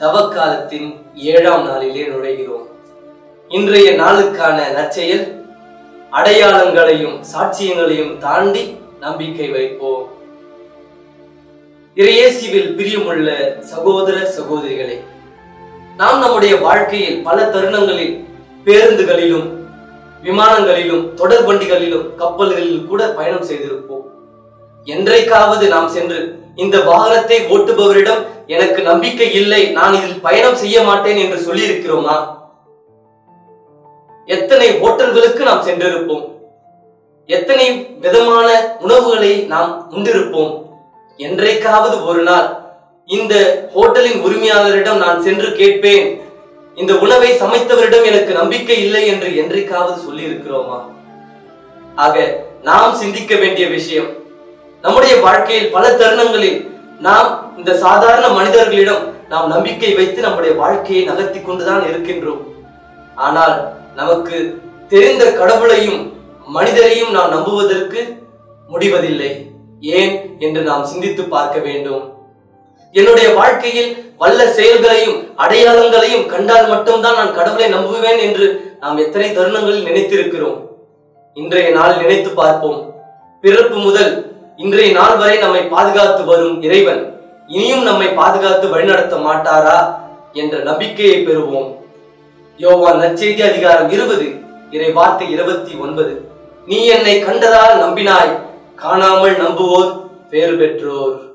தவக்காலத்தின் 7ஆம் நாளிலே நுழைகிறோம். இன்றைய நாளுக்கான நற்செயல், அடையாளங்களையும் சாட்சியங்களையும் தாண்டி நம்பிக்கை வைப்போம். இறையேசுவில் பிரியமுள்ள சகோதர சகோதரிகளே, நாம் நம்முடைய வாழ்க்கையில் பல தருணங்களில் பேருந்துகளிலும், விமானங்களிலும், தொடர் வண்டிகளிலும், கப்பல்களிலும் கூட பயணம் செய்திருப்போம். என்றைக்காவது நாம் சென்று இந்த வாகனத்தை ஓட்டுபவரிடம் எனக்கு நம்பிக்கை இல்லை, நான் இதில் பயணம் செய்ய மாட்டேன் என்று சொல்லி இருக்கிறோமா? எத்தனை ஹோட்டல்களுக்கு நாம் சென்றிருப்போம், எத்தனை விதமான உணவுகளை நாம் உண்டிருப்போம். என்றைக்காவது ஒரு நாள் இந்த ஹோட்டலின் உரிமையாளரிடம் நான் சென்று கேட்பேன், இந்த உணவை சமைத்தவரிடம் எனக்கு நம்பிக்கை இல்லை என்று என்றைக்காவது சொல்லி இருக்கிறோமா? ஆக நாம் சிந்திக்க வேண்டிய விஷயம், நம்முடைய வாழ்க்கையில் பல தருணங்களில் நாம் இந்த சாதாரண மனிதர்களிடம் நாம் நம்பிக்கை வைத்து நம்முடைய வாழ்க்கையை நகர்த்தி கொண்டுதான் இருக்கின்றோம். ஆனால் நமக்கு தெரிந்த கடவுளையும் மனிதரையும் நாம் நம்புவதற்கு முடிவதில்லை. ஏன் என்று நாம் சிந்தித்து பார்க்க வேண்டும். என்னுடைய வாழ்க்கையில் வல்ல செயல்களையும் அடையாளங்களையும் கண்டால் மட்டும்தான் நான் கடவுளை நம்புவேன் என்று நாம் எத்தனை தருணங்களில் நினைத்திருக்கிறோம். இன்றைய நாள் நினைத்து பார்ப்போம். பிறப்பு முதல் இன்றைய நாள் வரை நம்மை பாதுகாத்து வரும் இறைவன் இனியும் நம்மை பாதுகாத்து வழிநடத்த மாட்டாரா என்ற நம்பிக்கையை பெறுவோம். யோவான் நற்செய்தி அதிகாரம் 20 இறை வார்த்தை 29. நீ என்னை கண்டதால் நம்பினாய், காணாமல் நம்புவோர் பேறு பெற்றோர்.